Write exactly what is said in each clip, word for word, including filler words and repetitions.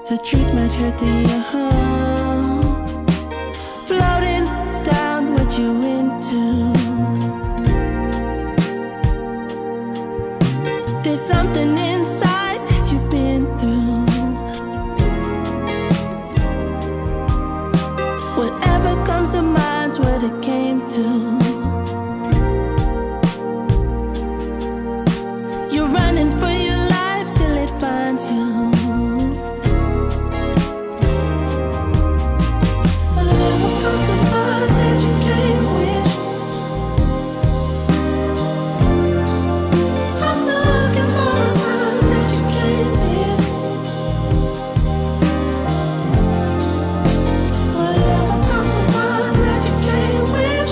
The truth might hurt the young. Floating down what you into. There's something inside that you've been through. Whatever comes to mind's what it came to. You're running for your life till it finds you. Whatever comes to mind that you can't wish. I'm looking for a sign that you can't miss. Whatever comes to mind that you can't wish.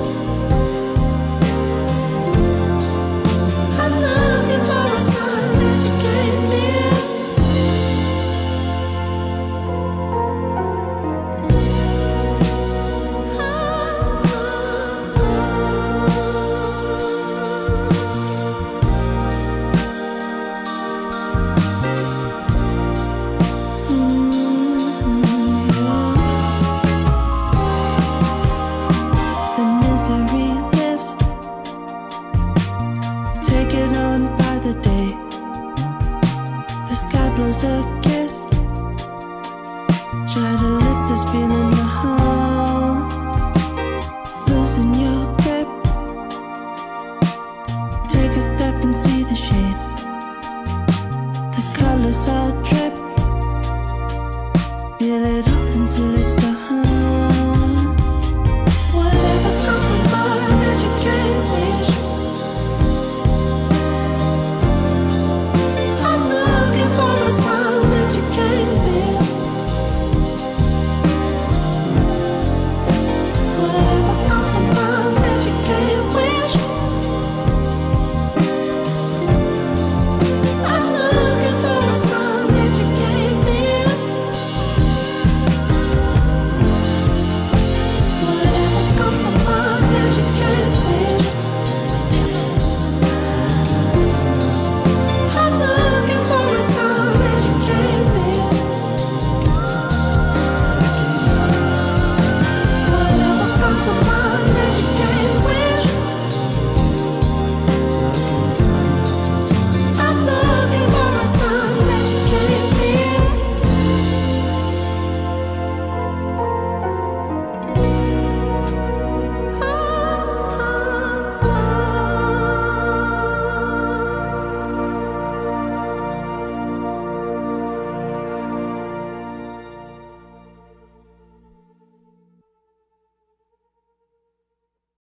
I'm looking for a sign that you can't miss. The misery lives, taken on by the day. The sky blows a kiss, try to lift this feeling behind. Losing your grip, take a step and see the shade. The colors all drip.